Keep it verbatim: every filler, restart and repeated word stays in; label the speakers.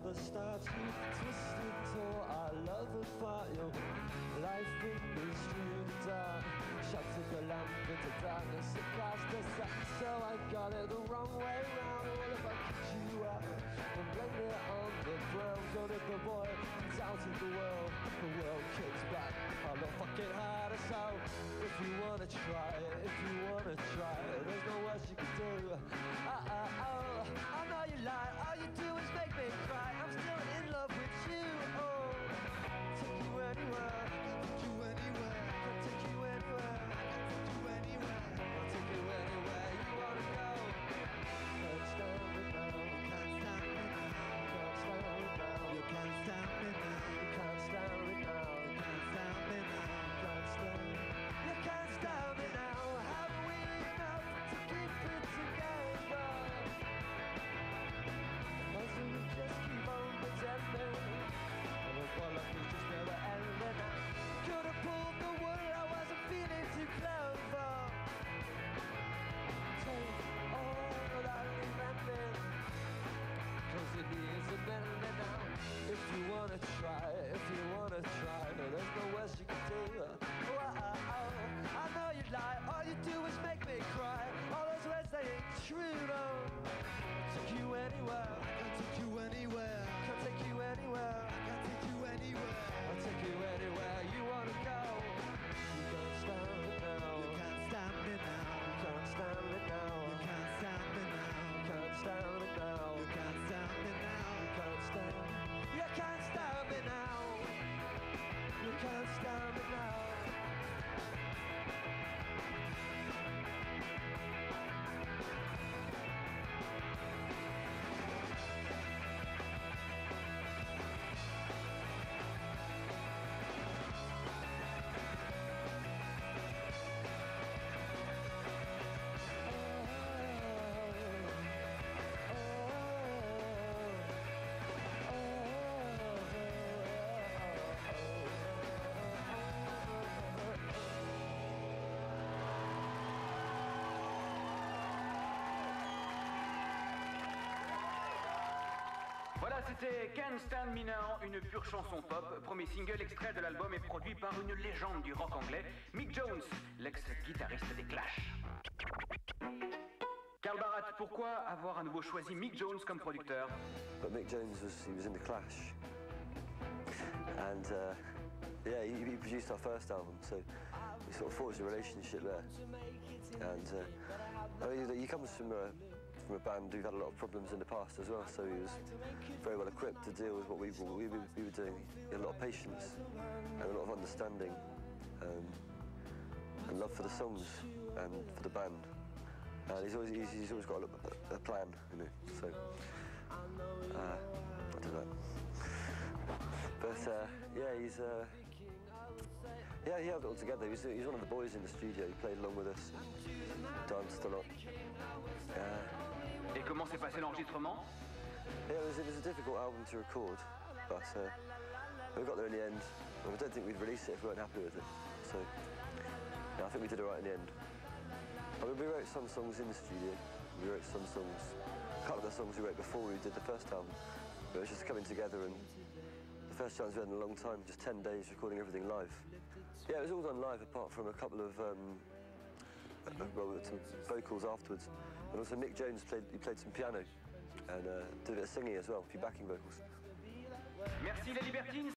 Speaker 1: never stops. You twisted till our love will fight your life in this dream dark. Shutting the lamp into darkness and cast us up. So I got it the wrong way round. All if I kicked you out and blame it on the ground. Don't if the boy is out in the world, the world kicks back a lot fucking harder. So if you wanna try it, if you wanna try it, there's no worse you can do. Uh uh oh, I know you lie. All you do is make me cry. I'm still in love with you. Oh, take you anywhere, take you anywhere, I'll take you anywhere, I'll take you anywhere, I'll take you anywhere you wanna go. Can't stop me now, you can't stop me now, you can't stop me now, you can't stop me now, you can't stop me now, you can't stop me now, you can't stop me now. Haven't we enough to keep it together? Or do we just keep on pretending? And the bollocks is just never ending. Could have pulled the wool, I wasn't feeling too clever. Take all that remembering, cause it isn't ending now. If you wanna try, if you wanna try, there's no worse you can do. Oh, oh, oh, I know you lie, all you do is make me cry. All those words, they ain't true, no. I'll take you anywhere, I can take you anywhere, I can take you anywhere, I can take you anywhere, I'll take you anywhere you wanna go. You can't stop me now, you can't stop me now, you can't stop me now, you can't stop me now, you can't stop me now, you can't stop me now, you can't stop me. You can't stop me now. You can't stop me now.
Speaker 2: Voilà, c'était Can't Stand Me Now, une pure chanson pop, premier single extrait de l'album est produit par une légende du rock anglais, Mick Jones, l'ex-guitariste des Clash. Carl Barat, pourquoi avoir à nouveau choisi Mick Jones comme producteur?
Speaker 1: But Mick Jones was he was in the Clash, and uh, yeah, he, he produced our first album, so we sort of forged a relationship there. And uh, I mean, he comes from a from a band who've had a lot of problems in the past as well, so he was very well equipped to deal with what we what we, we were doing. He had a lot of patience and a lot of understanding, um, and love for the songs and for the band. And he's always he's, he's always got a, a plan, you know. So uh, I do that. But uh, yeah, he's uh, yeah, he held it all together. He was, he was one of the boys in the studio. He played along with us, danced a lot. Uh,
Speaker 2: Et comment s'est passé l'enregistrement?
Speaker 1: Yeah, it was, it was a difficult album to record, but uh, we got there in the end. I don't think we'd release it if we weren't happy with it. So yeah, I think we did it right in the end. I mean, we wrote some songs in the studio. We wrote some songs, a couple of the songs we wrote before we did the first album. But it was just coming together, and the first chance we had in a long time, just ten days recording everything live. Yeah, it was all done live apart from a couple of um, well, some vocals afterwards. And also Mick Jones played, he played some piano and uh, did a bit of singing as well, a few backing vocals.
Speaker 2: Merci les libertines.